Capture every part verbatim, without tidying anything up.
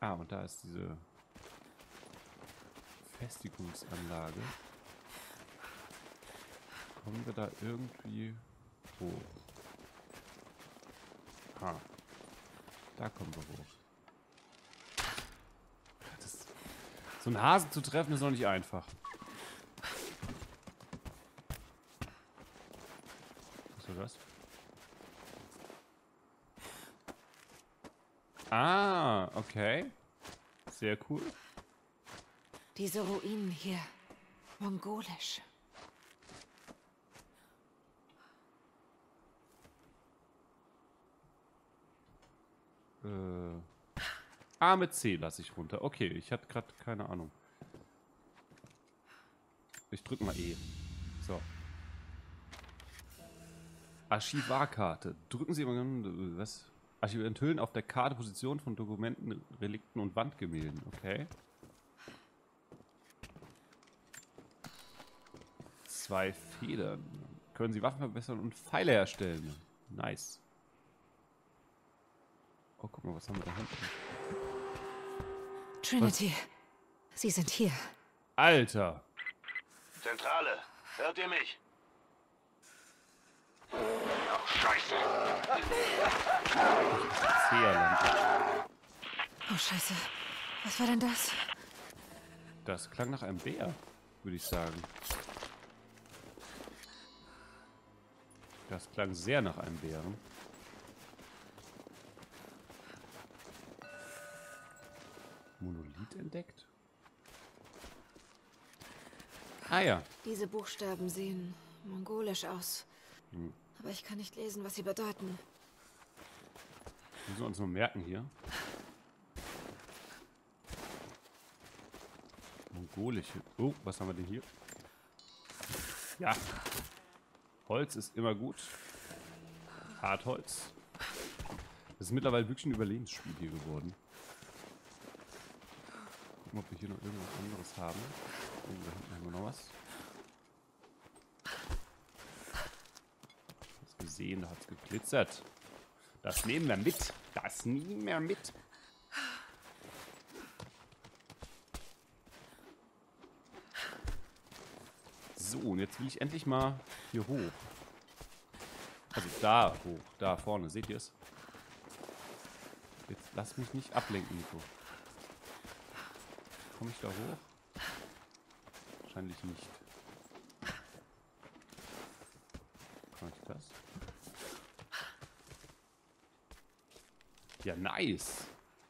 Ah, und da ist diese Festigungsanlage. Kommen wir da irgendwie hoch? Ah, da kommen wir hoch. Das, so einen Hasen zu treffen ist noch nicht einfach. Was war das? Ah, okay. Sehr cool. Diese Ruinen hier. Mongolisch. Äh. A mit C lasse ich runter. Okay, ich hatte gerade keine Ahnung. Ich drücke mal E. So. Archivarkarte. Drücken Sie mal. Was? Archiv enthüllen auf der Karte Position von Dokumenten, Relikten und Wandgemälden. Okay. Zwei Federn. Können Sie Waffen verbessern und Pfeile herstellen. Nice. Oh, guck mal, was haben wir da hinten? Trinity, was? Sie sind hier. Alter. Zentrale, hört ihr mich? Oh, Scheiße. Oh, Scheiße. Was war denn das? Das klang nach einem Bär, würde ich sagen. Das klang sehr nach einem Bären. Monolith entdeckt? Ah ja. Diese Buchstaben sehen mongolisch aus. Hm. Aber ich kann nicht lesen, was sie bedeuten. Müssen wir uns nur merken hier. Mongolische. Oh, was haben wir denn hier? Ja. Holz ist immer gut. Hartholz. Das ist mittlerweile wirklich ein Überlebensspiel hier geworden. Gucken, ob wir hier noch irgendwas anderes haben. Oh, da hinten haben wir noch was. Das gesehen, da hat es geglitzert. Das nehmen wir mit. Das nehmen wir mit. So, und jetzt will ich endlich mal hier hoch. Also da hoch. Da vorne. Seht ihr es? Jetzt lass mich nicht ablenken, Nico. Komme ich da hoch? Wahrscheinlich nicht. Kann ich das? Ja, nice.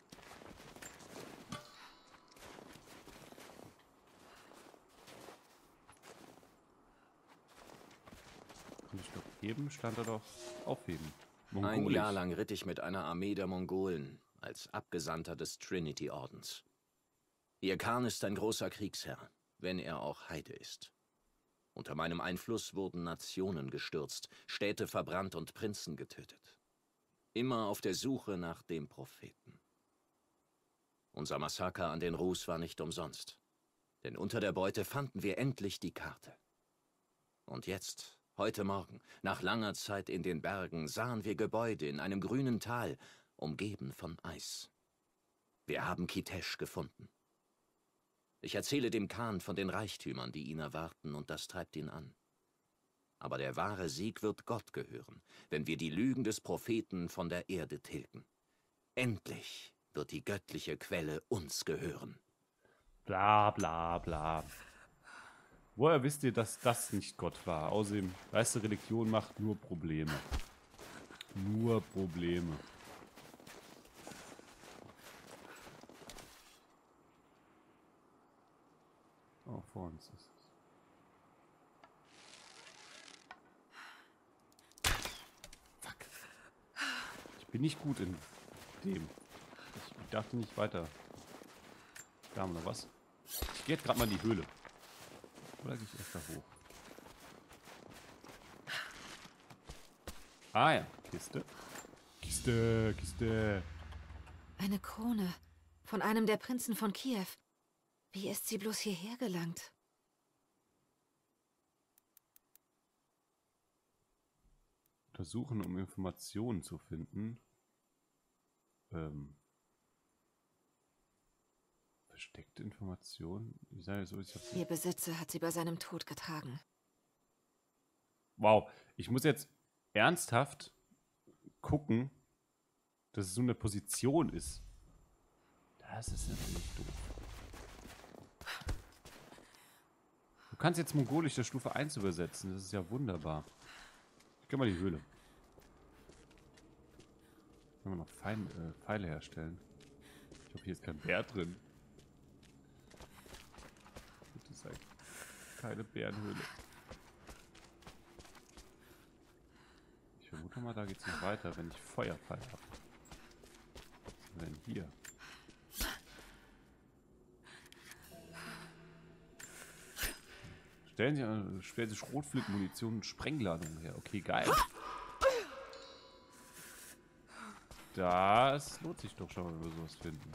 Ich glaube, eben stand er doch aufheben. Ein Jahr lang ritt ich mit einer Armee der Mongolen als Abgesandter des Trinity-Ordens. Ihr Khan ist ein großer Kriegsherr, wenn er auch Heide ist. Unter meinem Einfluss wurden Nationen gestürzt, Städte verbrannt und Prinzen getötet. Immer auf der Suche nach dem Propheten. Unser Massaker an den Rus war nicht umsonst. Denn unter der Beute fanden wir endlich die Karte. Und jetzt, heute Morgen, nach langer Zeit in den Bergen, sahen wir Gebäude in einem grünen Tal, umgeben von Eis. Wir haben Kitesh gefunden. Ich erzähle dem Khan von den Reichtümern, die ihn erwarten, und das treibt ihn an. Aber der wahre Sieg wird Gott gehören, wenn wir die Lügen des Propheten von der Erde tilgen. Endlich wird die göttliche Quelle uns gehören. Bla bla bla. Woher wisst ihr, dass das nicht Gott war? Außerdem, weißt du, Religion macht nur Probleme. Nur Probleme. Oh, vor uns ist es. Fuck. Ich bin nicht gut in dem. Ich dachte nicht weiter. Da haben wir noch was. Ich gehe jetzt gerade mal in die Höhle. Oder gehe ich erst da hoch? Ah ja, Kiste. Kiste, Kiste. Eine Krone von einem der Prinzen von Kiew. Wie ist sie bloß hierher gelangt? Untersuchen, um Informationen zu finden. Ähm. Versteckte Informationen? Ich sage so, ich hab's Ihr Besitzer hat sie bei seinem Tod getragen. Wow, ich muss jetzt ernsthaft gucken, dass es so eine Position ist. Das ist natürlich doof. Du kannst jetzt Mongolisch der Stufe eins übersetzen. Das ist ja wunderbar. Ich kann mal die Höhle. Können wir noch Fein, äh, Pfeile herstellen. Ich hoffe, hier ist kein Bär drin. Bitte sei keine Bärenhöhle. Ich vermute mal, da geht es noch weiter, wenn ich Feuerpfeil habe. Was haben wir denn hier? Stellen Sie, äh, stellen Sie Schrotflintenmunition und Sprengladungen her. Okay, geil. Das lohnt sich doch schon, wenn wir sowas finden.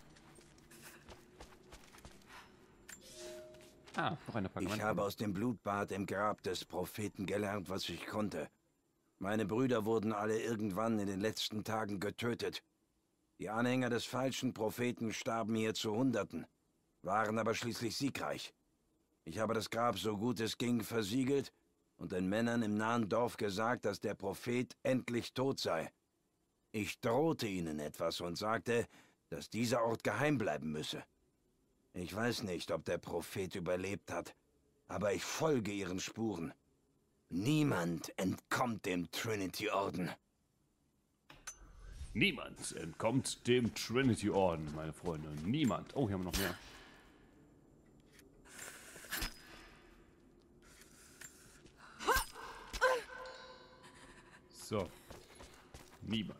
Ah, noch eine Packung. Ich habe aus dem Blutbad im Grab des Propheten gelernt, was ich konnte. Meine Brüder wurden alle irgendwann in den letzten Tagen getötet. Die Anhänger des falschen Propheten starben hier zu Hunderten, waren aber schließlich siegreich. Ich habe das Grab so gut es ging versiegelt und den Männern im nahen Dorf gesagt, dass der Prophet endlich tot sei. Ich drohte ihnen etwas und sagte, dass dieser Ort geheim bleiben müsse. Ich weiß nicht, ob der Prophet überlebt hat, aber ich folge ihren Spuren. Niemand entkommt dem Trinity-Orden. Niemand entkommt dem Trinity-Orden, meine Freunde. Niemand. Oh, hier haben wir noch mehr. So. Niemand.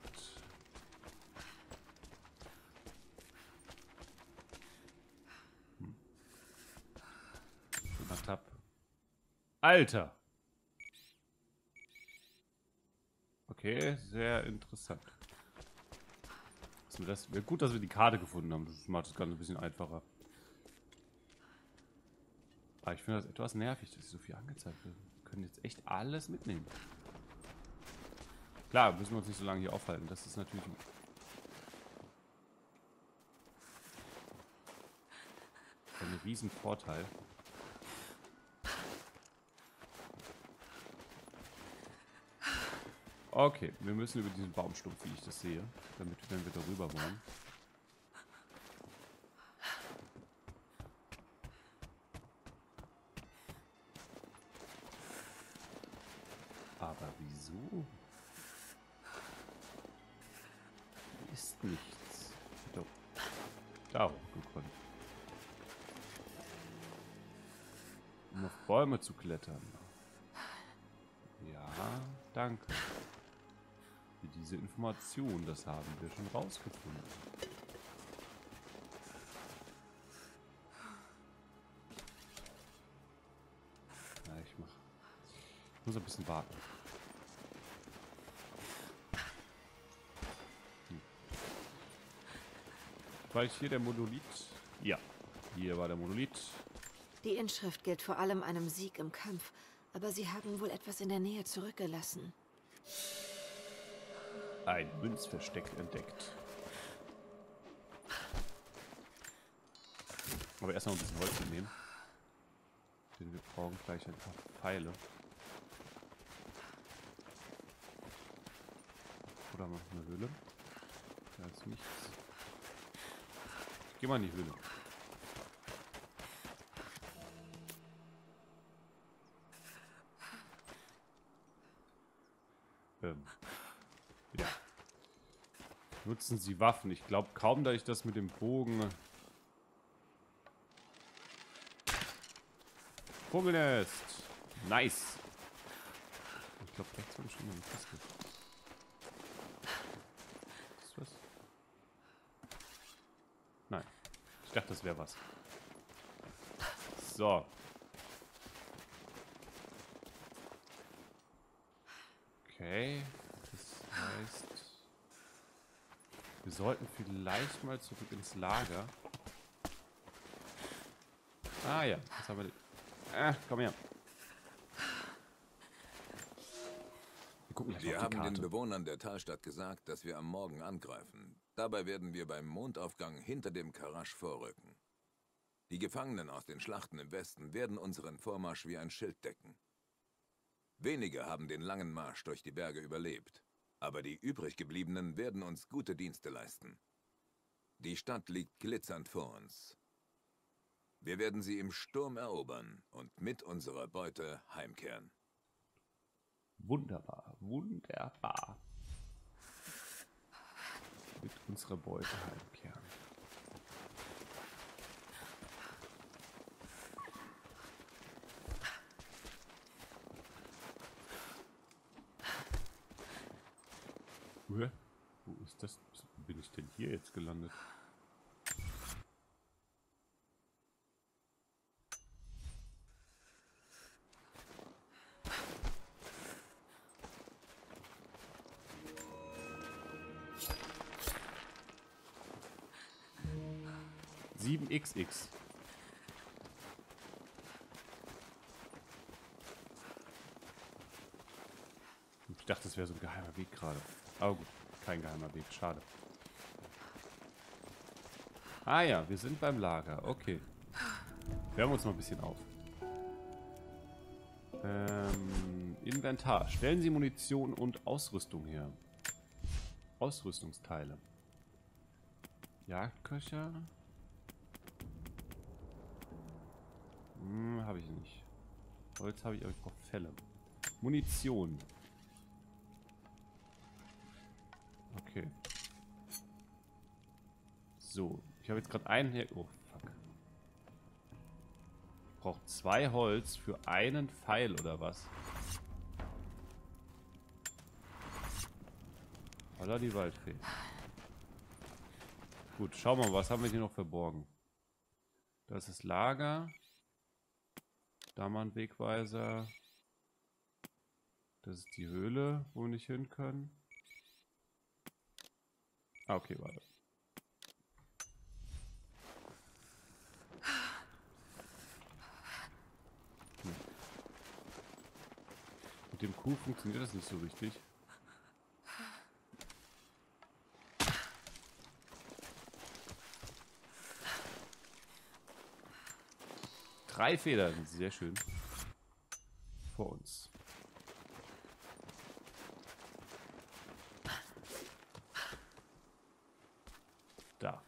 Hm. Schöner Tab. Alter! Okay, sehr interessant. Das wäre gut, dass wir die Karte gefunden haben. Das macht das Ganze ein bisschen einfacher. Aber ich finde das etwas nervig, dass so viel angezeigt wird. Wir können jetzt echt alles mitnehmen. Klar, müssen wir uns nicht so lange hier aufhalten. Das ist natürlich ein ein riesen Vorteil. Okay, wir müssen über diesen Baumstumpf, wie ich das sehe, damit wenn wir darüber wollen. Aber wieso? Hier ist nichts. Doch. Da hochgekommen. Um auf Bäume zu klettern. Ja, danke. Für diese Information, das haben wir schon rausgefunden. Ja, ich mach. Ich muss ein bisschen warten. Hm. War ich hier der Monolith? Ja, hier war der Monolith. Die Inschrift gilt vor allem einem Sieg im Kampf, aber sie haben wohl etwas in der Nähe zurückgelassen. Ein Münzversteck entdeckt. Aber erstmal ein bisschen Holz mitnehmen. Denn wir brauchen gleich ein paar Pfeile. Oder noch eine Höhle. Da ist nichts. Ich geh mal in die Höhle. Ähm. Ja. Nutzen Sie Waffen. Ich glaube kaum, dass ich das mit dem Bogen... Vogelnest! Nice! Ich glaube, rechts war schon mal eine Kiste. Ist das was? Nein. Ich dachte, das wäre was. So. Okay. Das heißt... Wir sollten vielleicht mal zurück ins Lager. Ah ja, das haben wir... Ah, komm her. Wir gucken gleich Wir auf die haben Karte. den Bewohnern der Talstadt gesagt, dass wir am Morgen angreifen. Dabei werden wir beim Mondaufgang hinter dem Karasch vorrücken. Die Gefangenen aus den Schlachten im Westen werden unseren Vormarsch wie ein Schild decken. Wenige haben den langen Marsch durch die Berge überlebt, aber die übriggebliebenen werden uns gute Dienste leisten. Die Stadt liegt glitzernd vor uns. Wir werden sie im Sturm erobern und mit unserer Beute heimkehren. Wunderbar, wunderbar. Mit unserer Beute heimkehren. Hä? Wo ist das? Wo bin ich denn hier jetzt gelandet? sieben X X. Ich dachte, das wäre so ein geheimer Weg gerade. Aber gut, kein geheimer Weg. Schade. Ah ja, wir sind beim Lager. Okay. Wärmen wir uns mal ein bisschen auf. Ähm, Inventar. Stellen Sie Munition und Ausrüstung her. Ausrüstungsteile. Jagdköcher. Hm, habe ich nicht. Holz habe ich, aber ich brauche Felle. Munition. Okay. So, ich habe jetzt gerade einen her... Oh, fuck. Ich brauche zwei Holz für einen Pfeil, oder was? Holla die Waldfee. Gut, schauen wir mal, was haben wir hier noch verborgen? Das ist Lager. Da mal ein Wegweiser. Das ist die Höhle, wo wir nicht hin können. Ah, okay, warte. Hm. Mit dem Kuh funktioniert das nicht so richtig. Drei Federn, sehr schön. Vor uns. Da.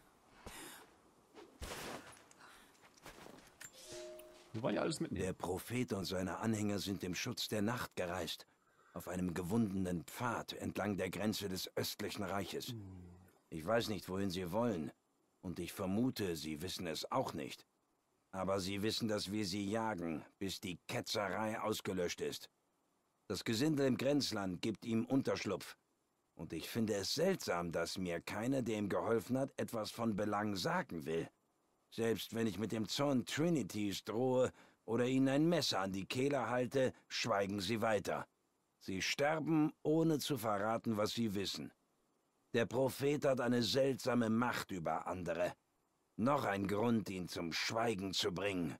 Wir wollen ja alles mitnehmen. Der Prophet und seine Anhänger sind im Schutz der Nacht gereist. Auf einem gewundenen Pfad entlang der Grenze des östlichen Reiches. Ich weiß nicht, wohin sie wollen. Und ich vermute, sie wissen es auch nicht. Aber sie wissen, dass wir sie jagen, bis die Ketzerei ausgelöscht ist. Das Gesindel im Grenzland gibt ihm Unterschlupf. Und ich finde es seltsam, dass mir keiner, der ihm geholfen hat, etwas von Belang sagen will. Selbst wenn ich mit dem Zorn Trinitys drohe oder ihnen ein Messer an die Kehle halte, schweigen sie weiter. Sie sterben, ohne zu verraten, was sie wissen. Der Prophet hat eine seltsame Macht über andere. Noch ein Grund, ihn zum Schweigen zu bringen.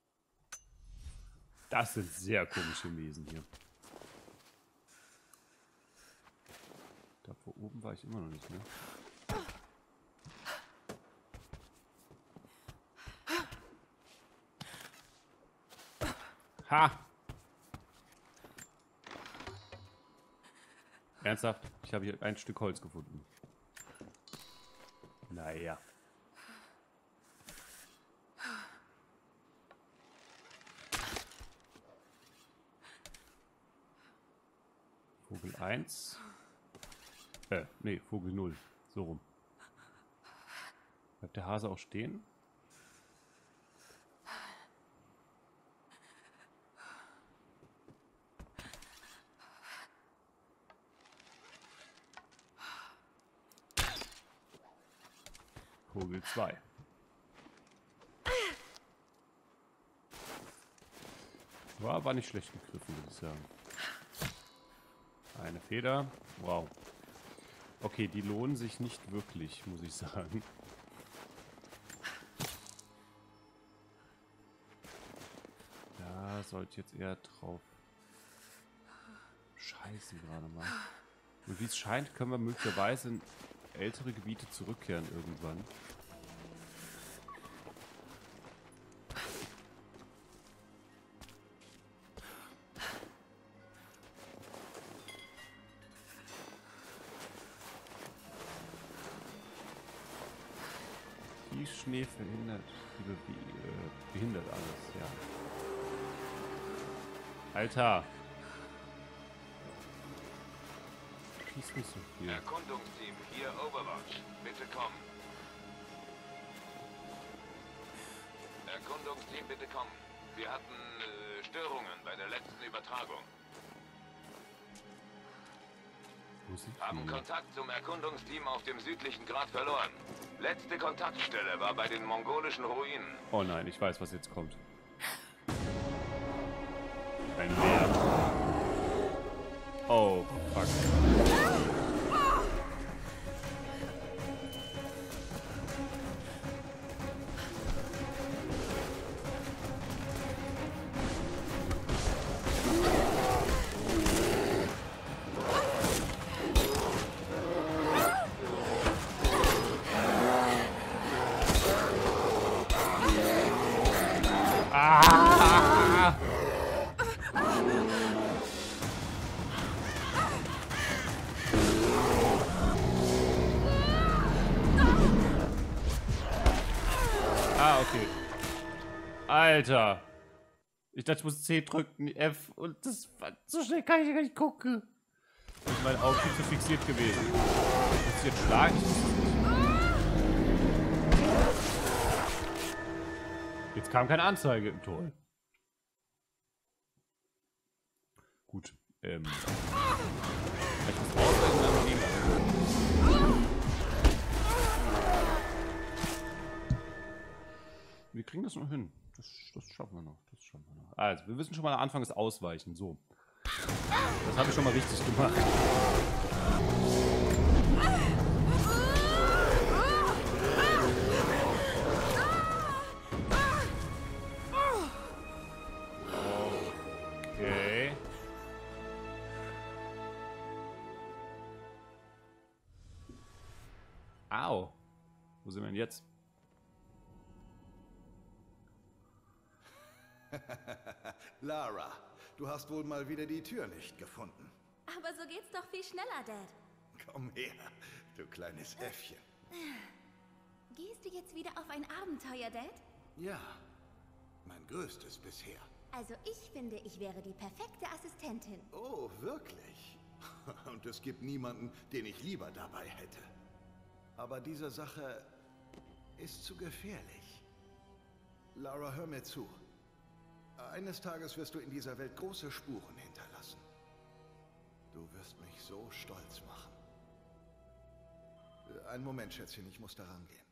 Das sind sehr komische Wesen hier. Da vor oben war ich immer noch nicht, ne? Ha! Ernsthaft? Ich habe hier ein Stück Holz gefunden. Naja. Vogel eins. Äh, nee, Vogel null. So rum. Bleibt der Hase auch stehen? Vogel zwei. War, war nicht schlecht gegriffen, würde ich sagen. Eine Feder. Wow. Okay, die lohnen sich nicht wirklich, muss ich sagen. Da sollte ich jetzt eher drauf scheißen gerade mal. Und wie es scheint, können wir möglicherweise in ältere Gebiete zurückkehren irgendwann. Fließschnee verhindert, die Be äh, behindert alles, ja. Alter! Schieß nicht so viel. Erkundungsteam, hier Overwatch. Bitte kommen. Erkundungsteam, bitte kommen. Wir hatten äh, Störungen bei der letzten Übertragung. Haben Kontakt zum Erkundungsteam auf dem südlichen Grat verloren. Letzte Kontaktstelle war bei den mongolischen Ruinen. Oh nein, ich weiß, was jetzt kommt. Ein Bär. Oh, fuck. Ah! Ah, okay. Alter. Ich dachte, ich muss C drücken, F, und das so schnell kann ich gar nicht gucken. Das ist mein Auge viel zu fixiert gewesen. Muss ich jetzt schlagen? Ich weiß es nicht. Jetzt kam keine Anzeige im Tor. Gut. Ähm. Ich muss ausweichen, dann gehen wir. Wir kriegen das noch hin. Das, das schaffen wir noch. Das schaffen wir noch. Also, wir wissen schon mal, am Anfang ist Ausweichen. So. Das habe ich schon mal richtig gemacht. Okay. Au. Wo sind wir denn jetzt? Lara, du hast wohl mal wieder die Tür nicht gefunden. Aber so geht's doch viel schneller, Dad. Komm her, du kleines Äffchen. Gehst du jetzt wieder auf ein Abenteuer, Dad? Ja, mein größtes bisher. Also ich finde, ich wäre die perfekte Assistentin. Oh, wirklich? Und es gibt niemanden, den ich lieber dabei hätte. Aber diese Sache ist zu gefährlich. Lara, hör mir zu. Eines Tages wirst du in dieser Welt große Spuren hinterlassen. Du wirst mich so stolz machen. Einen Moment, Schätzchen, ich muss daran gehen.